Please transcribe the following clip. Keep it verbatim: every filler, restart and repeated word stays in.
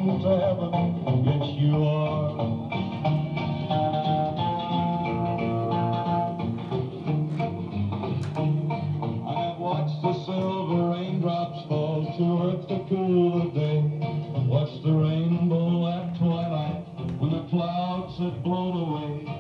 going to heaven, yes you are. I've watched the silver raindrops fall to earth to cool the day. Watched the rainbow at twilight when the clouds had blown away.